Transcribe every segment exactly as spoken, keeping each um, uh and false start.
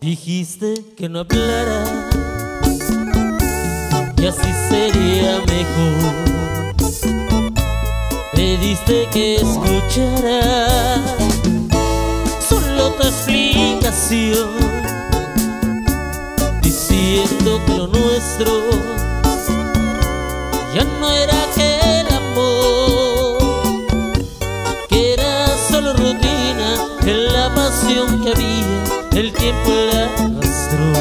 Dijiste que no hablara y así sería mejor. Pediste que escuchara solo tu explicación, diciendo que lo nuestro ya no era aquel amor, que era solo rutina, que la pasión que había el tiempo la arrastró.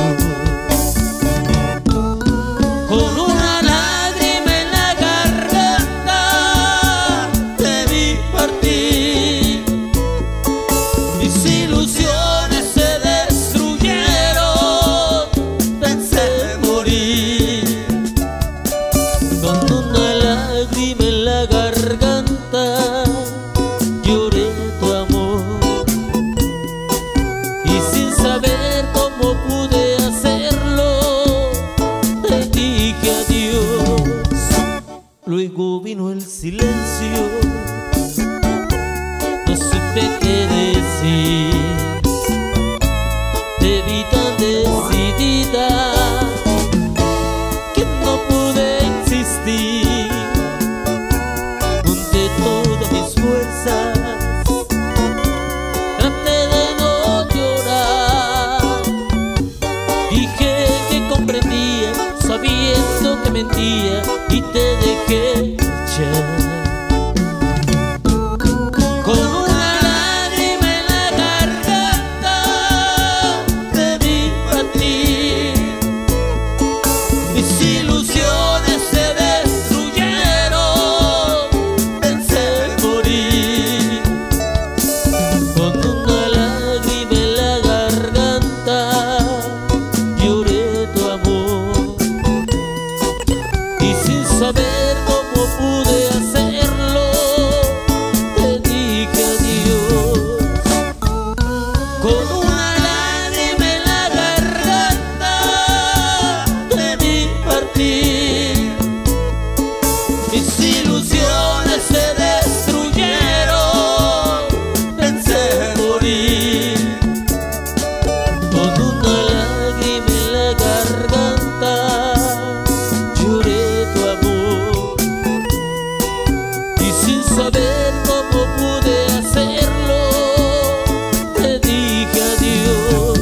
Con una lágrima en la garganta te vi partir, mis ilusiones se destruyeron, pensé morir. Con una lágrima en la garganta lloré tu amor, y sin saber cómo pude hacerlo te dije adiós. Luego vino el silencio, no supe qué decir. Te vi tan decidida que no pude insistir. Junté todas mis fuerzas, traté de no llorar. Dije que comprendía, sabiendo que mentía, y te dejé marchar. Con una lágrima en la garganta te vi partir, mis ilusiones se destruyeron, pensé morir. Con una lágrima en la garganta lloré tu amor, y sin saber cómo pude hacerlo te dije adiós. Con una lágrima en la garganta te vi partir, mis ilusiones se destruyeron, pensé morir. Con una lágrima en la garganta lloré tu amor, y sin saber cómo pude hacerlo te dije adiós.